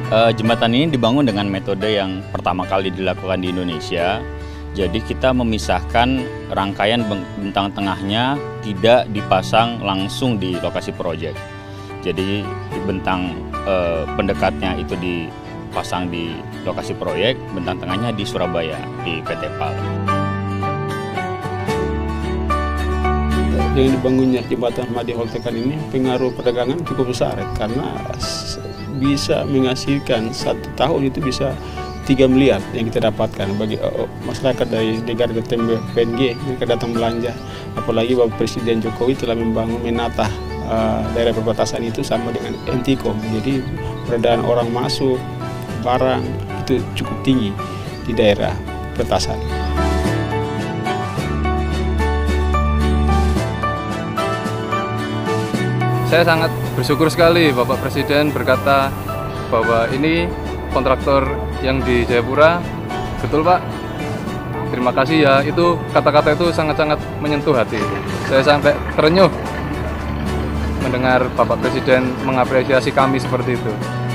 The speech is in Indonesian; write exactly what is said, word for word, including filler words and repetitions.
Uh, jembatan ini dibangun dengan metode yang pertama kali dilakukan di Indonesia. Jadi kita memisahkan rangkaian bentang tengahnya tidak dipasang langsung di lokasi proyek. Jadi bentang uh, pendekatnya itu dipasang di lokasi proyek, bentang tengahnya di Surabaya, di P T PAL. Dengan dibangunnya jembatan Ahmadi Holtekan ini pengaruh perdagangan cukup besar karena bisa menghasilkan satu tahun itu bisa tiga miliar yang kita dapatkan bagi uh, masyarakat dari negara tetangga P N G mereka datang belanja. Apalagi Bapak Presiden Jokowi telah membangun menata uh, daerah perbatasan itu sama dengan Entikom. Jadi peredaran orang masuk barang itu cukup tinggi di daerah perbatasan. Saya sangat bersyukur sekali Bapak Presiden berkata bahwa ini kontraktor yang di Jayapura. Betul Pak? Terima kasih ya, itu kata-kata itu sangat-sangat menyentuh hati. Saya sampai terenyuh mendengar Bapak Presiden mengapresiasi kami seperti itu.